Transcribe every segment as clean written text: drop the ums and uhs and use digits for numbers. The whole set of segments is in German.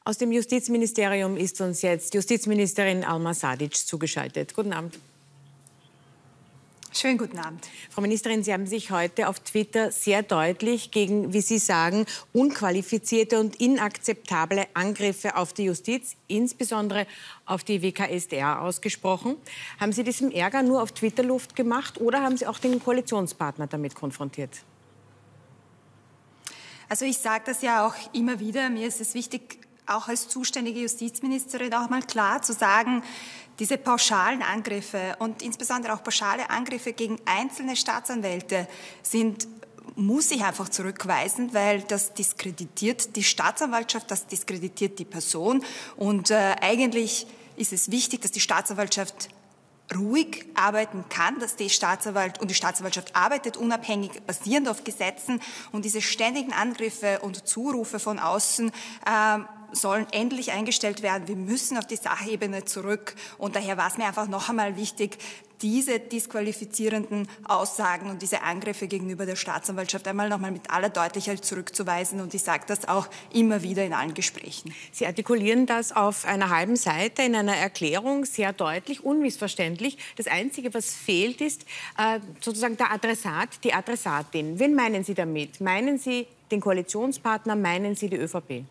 Aus dem Justizministerium ist uns jetzt Justizministerin Alma Sadic zugeschaltet. Guten Abend. Schönen guten Abend. Frau Ministerin, Sie haben sich heute auf Twitter sehr deutlich gegen, wie Sie sagen, unqualifizierte und inakzeptable Angriffe auf die Justiz, insbesondere auf die WKStA, ausgesprochen. Haben Sie diesem Ärger nur auf Twitter Luft gemacht oder haben Sie auch den Koalitionspartner damit konfrontiert? Also ich sage das ja auch immer wieder. Mir ist es wichtig, auch als zuständige Justizministerin auch mal klar zu sagen, diese pauschalen Angriffe und insbesondere auch pauschale Angriffe gegen einzelne Staatsanwälte muss ich einfach zurückweisen, weil das diskreditiert die Staatsanwaltschaft, das diskreditiert die Person. Und eigentlich ist es wichtig, dass die Staatsanwaltschaft ruhig arbeiten kann, dass die Staatsanwaltschaft arbeitet unabhängig, basierend auf Gesetzen, und diese ständigen Angriffe und Zurufe von außen sollen endlich eingestellt werden. Wir müssen auf die Sachebene zurück, und daher war es mir einfach noch einmal wichtig, diese disqualifizierenden Aussagen und diese Angriffe gegenüber der Staatsanwaltschaft einmal noch mal mit aller Deutlichkeit zurückzuweisen, und ich sage das auch immer wieder in allen Gesprächen. Sie artikulieren das auf einer halben Seite in einer Erklärung sehr deutlich, unmissverständlich. Das Einzige, was fehlt, ist sozusagen der Adressat, die Adressatin. Wen meinen Sie damit? Meinen Sie den Koalitionspartner, meinen Sie die ÖVP?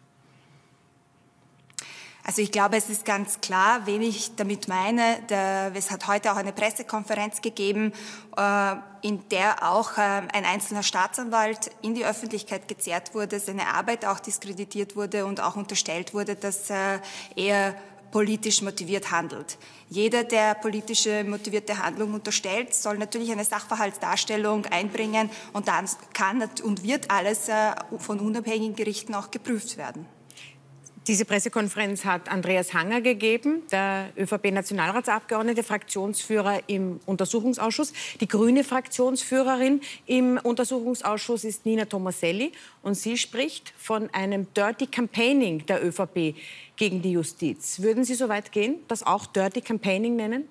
Also ich glaube, es ist ganz klar, wen ich damit meine. Es hat heute auch eine Pressekonferenz gegeben, in der auch ein einzelner Staatsanwalt in die Öffentlichkeit gezerrt wurde, seine Arbeit auch diskreditiert wurde und auch unterstellt wurde, dass er politisch motiviert handelt. Jeder, der politische motivierte Handlung unterstellt, soll natürlich eine Sachverhaltsdarstellung einbringen, und dann kann und wird alles von unabhängigen Gerichten auch geprüft werden. Diese Pressekonferenz hat Andreas Hanger gegeben, der ÖVP-Nationalratsabgeordnete, Fraktionsführer im Untersuchungsausschuss. Die grüne Fraktionsführerin im Untersuchungsausschuss ist Nina Tomaselli, und sie spricht von einem Dirty Campaigning der ÖVP gegen die Justiz. Würden Sie so weit gehen, das auch Dirty Campaigning nennen?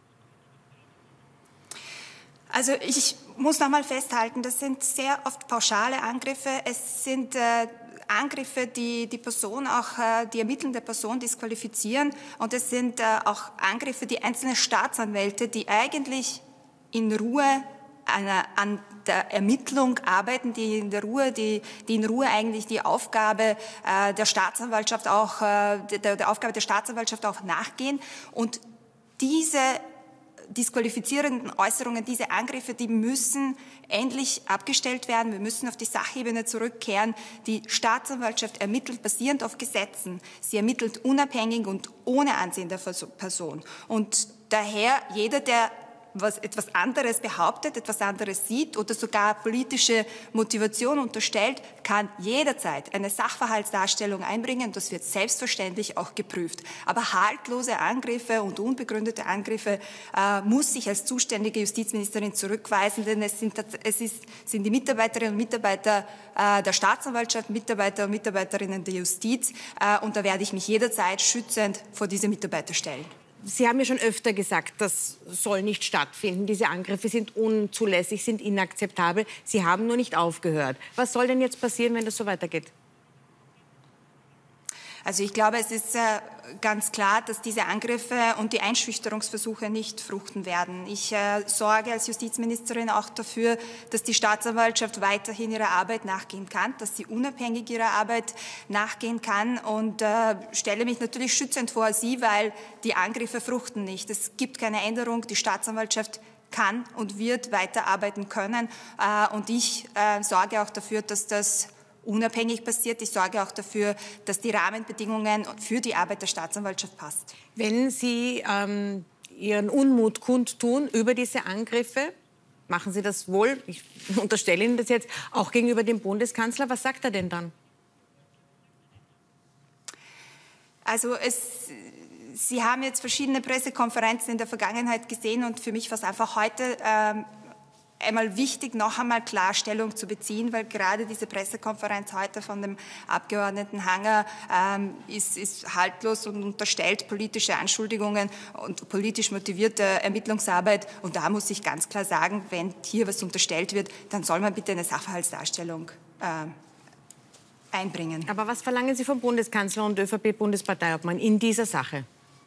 Also ich muss noch mal festhalten, das sind sehr oft pauschale Angriffe. Es sind Angriffe, die die Person, auch die ermittelnde Person disqualifizieren. Und es sind auch Angriffe, die einzelne Staatsanwälte, die eigentlich in Ruhe an der Ermittlung arbeiten, die in Ruhe eigentlich die Aufgabe der Staatsanwaltschaft auch, der Aufgabe der Staatsanwaltschaft auch nachgehen. Und diese disqualifizierenden Äußerungen, diese Angriffe, die müssen endlich abgestellt werden. Wir müssen auf die Sachebene zurückkehren. Die Staatsanwaltschaft ermittelt basierend auf Gesetzen. Sie ermittelt unabhängig und ohne Ansehen der Person. Und daher jeder, der etwas anderes behauptet, etwas anderes sieht oder sogar politische Motivation unterstellt, kann jederzeit eine Sachverhaltsdarstellung einbringen. Das wird selbstverständlich auch geprüft. Aber haltlose Angriffe und unbegründete Angriffe muss ich als zuständige Justizministerin zurückweisen, denn es sind die Mitarbeiterinnen und Mitarbeiter der Staatsanwaltschaft, Mitarbeiter und Mitarbeiterinnen der Justiz, und da werde ich mich jederzeit schützend vor diese Mitarbeiter stellen. Sie haben ja schon öfter gesagt, das soll nicht stattfinden. Diese Angriffe sind unzulässig, sind inakzeptabel. Sie haben nur nicht aufgehört. Was soll denn jetzt passieren, wenn das so weitergeht? Also ich glaube, es ist ganz klar, dass diese Angriffe und die Einschüchterungsversuche nicht fruchten werden. Ich sorge als Justizministerin auch dafür, dass die Staatsanwaltschaft weiterhin ihrer Arbeit nachgehen kann, dass sie unabhängig ihrer Arbeit nachgehen kann, und stelle mich natürlich schützend vor sie, weil die Angriffe fruchten nicht. Es gibt keine Änderung. Die Staatsanwaltschaft kann und wird weiterarbeiten können, und ich sorge auch dafür, dass das unabhängig passiert. Ich sorge auch dafür, dass die Rahmenbedingungen für die Arbeit der Staatsanwaltschaft passt. Wenn Sie Ihren Unmut kundtun über diese Angriffe, machen Sie das wohl, ich unterstelle Ihnen das jetzt, auch gegenüber dem Bundeskanzler. Was sagt er denn dann? Also Sie haben jetzt verschiedene Pressekonferenzen in der Vergangenheit gesehen, und für mich war es einfach heute einmal wichtig, noch einmal klar Stellung zu beziehen, weil gerade diese Pressekonferenz heute von dem Abgeordneten Hanger ist haltlos und unterstellt politische Anschuldigungen und politisch motivierte Ermittlungsarbeit. Und da muss ich ganz klar sagen, wenn hier was unterstellt wird, dann soll man bitte eine Sachverhaltsdarstellung einbringen. Aber was verlangen Sie vom Bundeskanzler und ÖVP-Bundesparteiobmann in dieser Sache?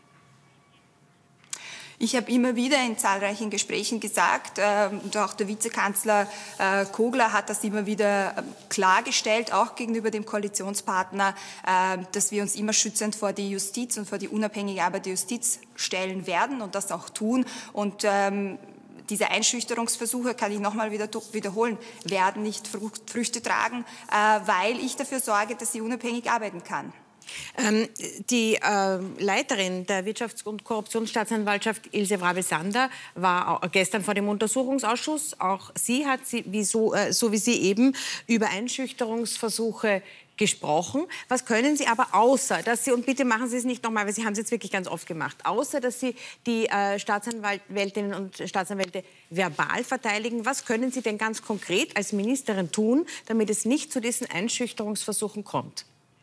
Ich habe immer wieder in zahlreichen Gesprächen gesagt, und auch der Vizekanzler Kogler hat das immer wieder klargestellt, auch gegenüber dem Koalitionspartner, dass wir uns immer schützend vor die Justiz und vor die unabhängige Arbeit der Justiz stellen werden und das auch tun. Und diese Einschüchterungsversuche, kann ich nochmal wiederholen, werden nicht Früchte tragen, weil ich dafür sorge, dass sie unabhängig arbeiten kann. Die Leiterin der Wirtschafts- und Korruptionsstaatsanwaltschaft, Ilse Wrabel-Sander, war gestern vor dem Untersuchungsausschuss. Auch sie hat, so wie Sie eben, über Einschüchterungsversuche gesprochen. Was können Sie aber außer, dass Sie, und bitte machen Sie es nicht nochmal, weil Sie haben es jetzt wirklich ganz oft gemacht, außer dass Sie die Staatsanwältinnen und Staatsanwälte verbal verteidigen, was können Sie denn ganz konkret als Ministerin tun, damit es nicht zu diesen Einschüchterungsversuchen kommt?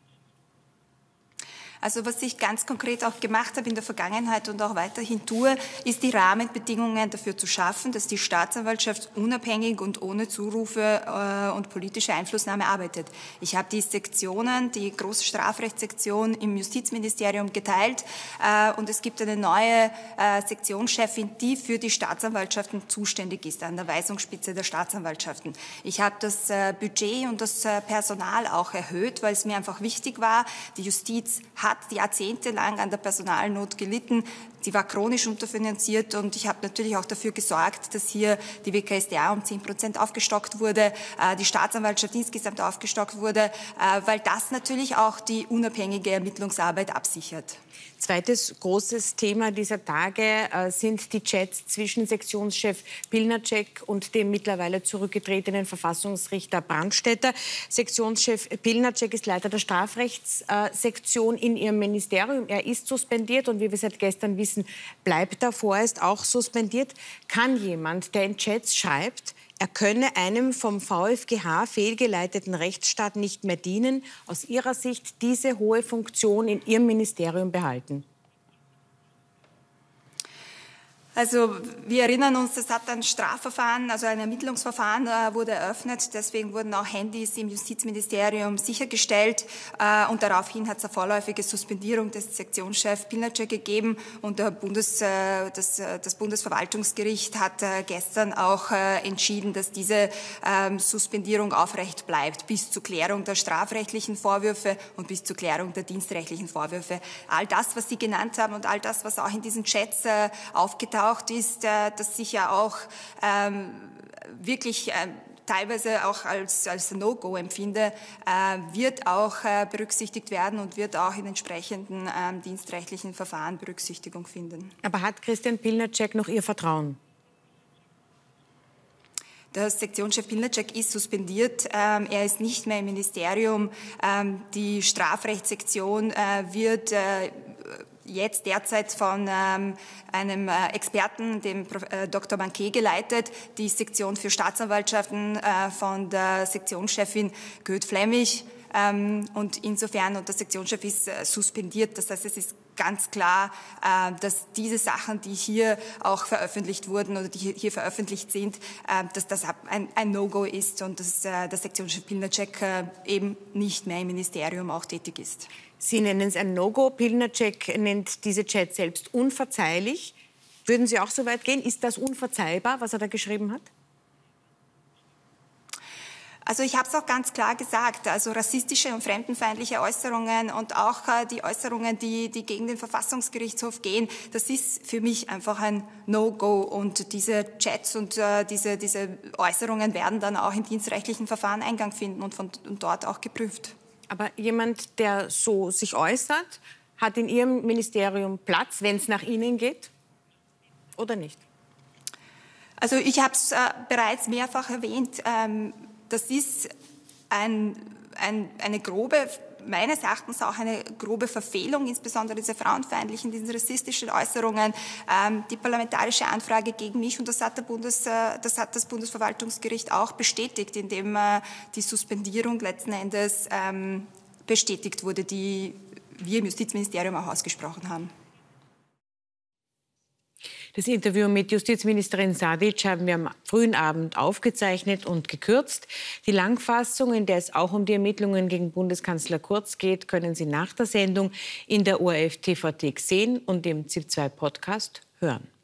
Also was ich ganz konkret auch gemacht habe in der Vergangenheit und auch weiterhin tue, ist die Rahmenbedingungen dafür zu schaffen, dass die Staatsanwaltschaft unabhängig und ohne Zurufe und politische Einflussnahme arbeitet. Ich habe die Sektionen, die große Strafrechtssektion im Justizministerium geteilt und es gibt eine neue Sektionschefin, die für die Staatsanwaltschaften zuständig ist, an der Weisungsspitze der Staatsanwaltschaften. Ich habe das Budget und das Personal auch erhöht, weil es mir einfach wichtig war. Die Justiz hat jahrzehntelang an der Personalnot gelitten. Sie war chronisch unterfinanziert und ich habe natürlich auch dafür gesorgt, dass hier die WKStA um 10% aufgestockt wurde, die Staatsanwaltschaft insgesamt aufgestockt wurde, weil das natürlich auch die unabhängige Ermittlungsarbeit absichert. Zweites großes Thema dieser Tage sind die Chats zwischen Sektionschef Pilnacek und dem mittlerweile zurückgetretenen Verfassungsrichter Brandstätter. Sektionschef Pilnacek ist Leiter der Strafrechtssektion in ihrem Ministerium. Er ist suspendiert und wie wir seit gestern wissen, bleibt er vorerst auch suspendiert. Kann jemand, der in Chats schreibt, er könne einem vom VfGH fehlgeleiteten Rechtsstaat nicht mehr dienen, aus Ihrer Sicht diese hohe Funktion in Ihrem Ministerium behalten? Also wir erinnern uns, es hat ein Strafverfahren, also ein Ermittlungsverfahren wurde eröffnet. Deswegen wurden auch Handys im Justizministerium sichergestellt. Und daraufhin hat es eine vorläufige Suspendierung des Sektionschefs Pilnacek gegeben. Und das Bundesverwaltungsgericht hat gestern auch entschieden, dass diese Suspendierung aufrecht bleibt bis zur Klärung der strafrechtlichen Vorwürfe und bis zur Klärung der dienstrechtlichen Vorwürfe. All das, was Sie genannt haben und all das, was auch in diesen Chats aufgetaucht ist, dass ich ja auch wirklich teilweise auch als No-Go empfinde, wird auch berücksichtigt werden und wird auch in entsprechenden dienstrechtlichen Verfahren Berücksichtigung finden. Aber hat Christian Pilnacek noch Ihr Vertrauen? Der Sektionschef Pilnacek ist suspendiert. Er ist nicht mehr im Ministerium. Die Strafrechtssektion wird jetzt derzeit von einem Experten, dem Dr. Banquet, geleitet. Die Sektion für Staatsanwaltschaften von der Sektionschefin Goeth-Flemmig. Und insofern, und der Sektionschef ist suspendiert. Das heißt, es ist ganz klar, dass diese Sachen, die hier auch veröffentlicht wurden oder die hier veröffentlicht sind, dass das ein No-Go ist und dass der Sektionschef Pilnacek eben nicht mehr im Ministerium auch tätig ist. Sie nennen es ein No-Go. Pilnacek nennt diese Chats selbst unverzeihlich. Würden Sie auch so weit gehen? Ist das unverzeihbar, was er da geschrieben hat? Also ich habe es auch ganz klar gesagt, also rassistische und fremdenfeindliche Äußerungen und auch die Äußerungen, die gegen den Verfassungsgerichtshof gehen, das ist für mich einfach ein No-Go. Und diese Chats und diese Äußerungen werden dann auch im dienstrechtlichen Verfahren Eingang finden und dort auch geprüft. Aber jemand, der so sich äußert, hat in Ihrem Ministerium Platz, wenn es nach Ihnen geht, oder nicht? Also ich habe es bereits mehrfach erwähnt. Das ist eine grobe, meines Erachtens auch eine grobe Verfehlung, insbesondere diese frauenfeindlichen, diese rassistischen Äußerungen, die parlamentarische Anfrage gegen mich, und das hat das Bundesverwaltungsgericht auch bestätigt, indem die Suspendierung letzten Endes bestätigt wurde, die wir im Justizministerium auch ausgesprochen haben. Das Interview mit Justizministerin Sadic haben wir am frühen Abend aufgezeichnet und gekürzt. Die Langfassung, in der es auch um die Ermittlungen gegen Bundeskanzler Kurz geht, können Sie nach der Sendung in der ORF TVT sehen und im ZIP 2 Podcast hören.